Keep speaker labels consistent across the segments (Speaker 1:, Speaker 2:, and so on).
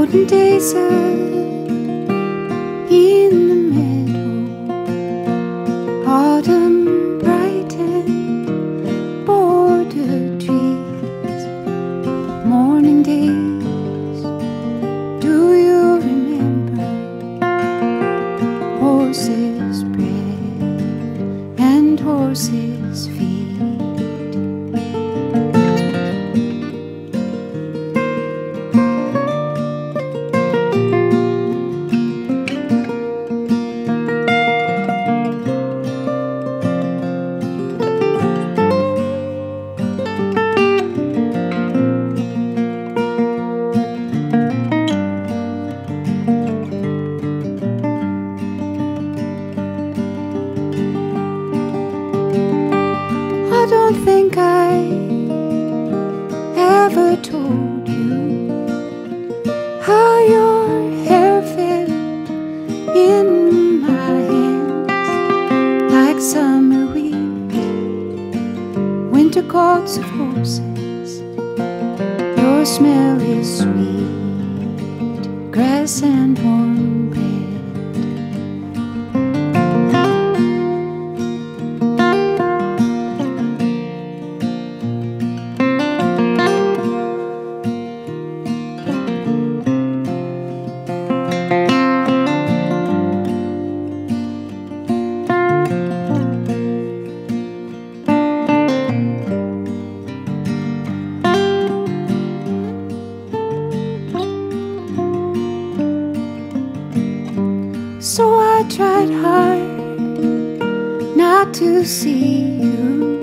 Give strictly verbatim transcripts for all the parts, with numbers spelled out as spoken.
Speaker 1: Autumn days up in the meadow, autumn brightened border trees, morning days, do you remember? Horses' breath and horses' feet. I don't think I ever told you how your hair felt in my hands like summer wheat, winter coats of horses. Your smell is sweet, grass and warm bread. So I tried hard not to see you,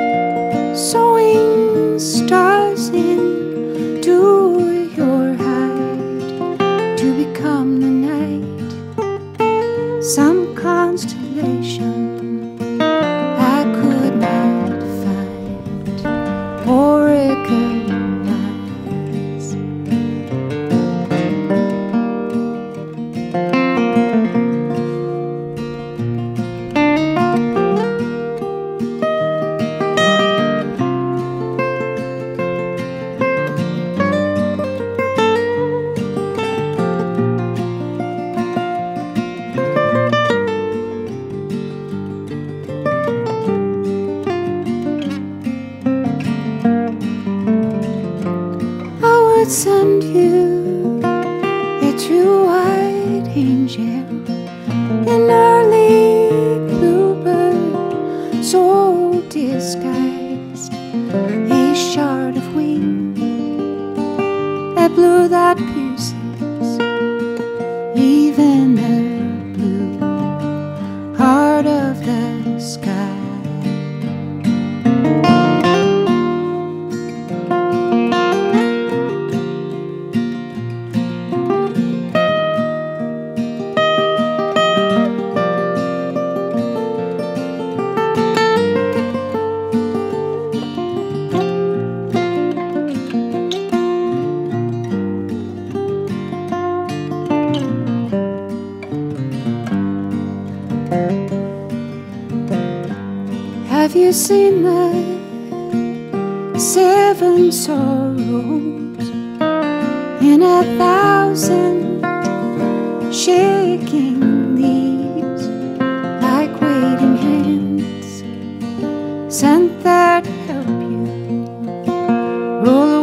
Speaker 1: sewing stars into your hide to become the night, some constellation I could not find or recognize. Send you a true white angel, an early bluebird so disguised, a shard of wing, a blue that pierces even the blue heart of the sky. Have you seen the seven sorrows in a thousand shaking leaves, like waiting hands sent there to help you roll